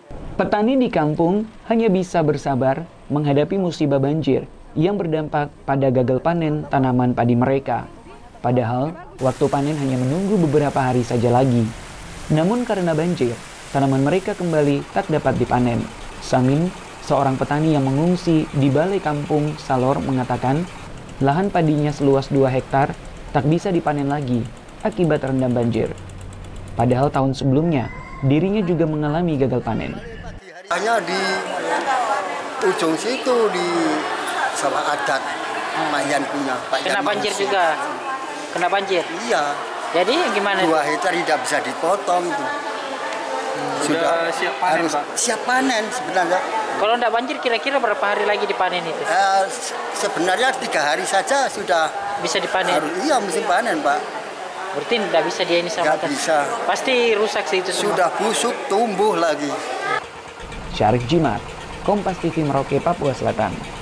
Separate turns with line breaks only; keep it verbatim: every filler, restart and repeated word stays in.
Petani di kampung hanya bisa bersabar menghadapi musibah banjir yang berdampak pada gagal panen tanaman padi mereka. Padahal, waktu panen hanya menunggu beberapa hari saja lagi. Namun karena banjir, tanaman mereka kembali tak dapat dipanen. Samin, seorang petani yang mengungsi di balai kampung Salor, mengatakan lahan padinya seluas dua hektar tak bisa dipanen lagi akibat terendam banjir. Padahal tahun sebelumnya, dirinya juga mengalami gagal panen.
Hanya di ujung situ di sawah adat Pak Yan punya. Pak
Kena
Yan
banjir
masih.
juga? Kena banjir?
Iya.
Jadi gimana?
Dua hektar tidak bisa dipotong itu.
Hmm,
Sudah,
sudah siap panen,
harus
Pak?
Siap panen sebenarnya.
Kalau tidak banjir kira-kira berapa hari lagi dipanen itu?
Eh, sebenarnya tiga hari saja sudah
Bisa dipanen?
harus, iya musim panen, Pak.
Berarti tidak bisa dia ini sama?
Nggak bisa.
Pasti rusak sih itu semua.
Sudah busuk, tumbuh lagi.
Syarif Jimat, Kompas T V Merauke, Papua Selatan.